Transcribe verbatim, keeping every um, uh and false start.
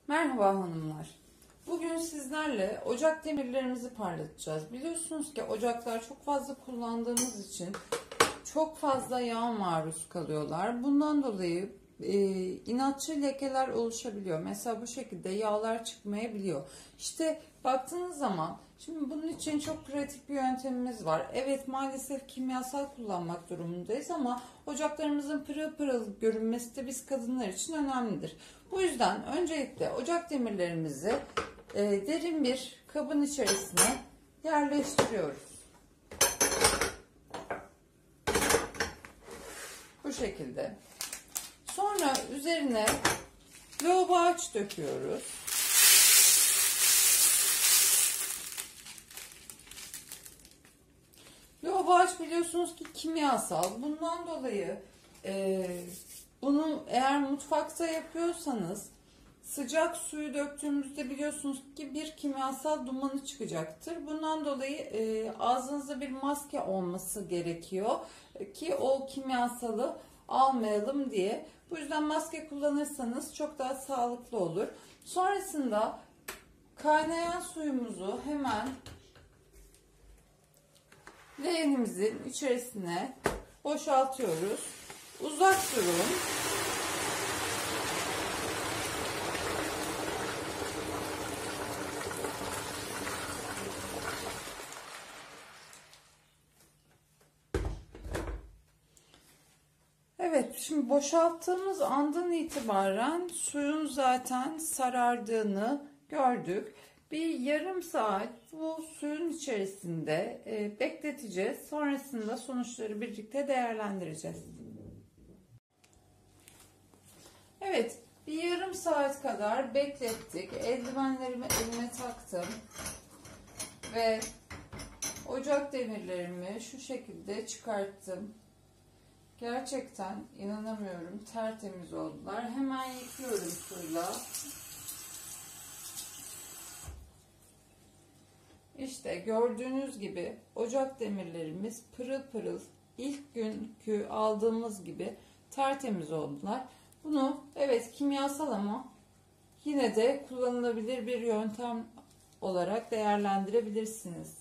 Merhaba hanımlar. Bugün sizlerle ocak demirlerimizi parlatacağız. Biliyorsunuz ki ocaklar çok fazla kullandığımız için çok fazla yağ maruz kalıyorlar. Bundan dolayı e, inatçı lekeler oluşabiliyor. Mesela bu şekilde yağlar çıkmayabiliyor. İşte baktığınız zaman şimdi bunun için çok pratik bir yöntemimiz var. Evet, maalesef kimyasal kullanmak durumundayız ama ocaklarımızın pırıl pırıl görünmesi de biz kadınlar için önemlidir. Bu yüzden öncelikle ocak demirlerimizi e, derin bir kabın içerisine yerleştiriyoruz. Bu şekilde. Sonra üzerine lavabo ağaç döküyoruz. Lavabo ağaç biliyorsunuz ki kimyasal. Bundan dolayı e, bunu eğer mutfakta yapıyorsanız sıcak suyu döktüğümüzde biliyorsunuz ki bir kimyasal dumanı çıkacaktır. Bundan dolayı e, ağzınızda bir maske olması gerekiyor ki o kimyasalı almayalım diye. Bu yüzden maske kullanırsanız çok daha sağlıklı olur. Sonrasında kaynayan suyumuzu hemen leğenimizin içerisine boşaltıyoruz. Uzak durun. Evet, şimdi boşalttığımız andan itibaren suyun zaten sarardığını gördük. Bir yarım saat bu suyun içerisinde e, bekleteceğiz. Sonrasında sonuçları birlikte değerlendireceğiz. Evet, bir yarım saat kadar beklettik. Eldivenlerimi elime taktım ve ocak demirlerimi şu şekilde çıkarttım. Gerçekten inanamıyorum, tertemiz oldular. Hemen yıkıyorum suyla. İşte gördüğünüz gibi ocak demirlerimiz pırıl pırıl, ilk günkü aldığımız gibi tertemiz oldular. Bunu evet kimyasal ama yine de kullanılabilir bir yöntem olarak değerlendirebilirsiniz.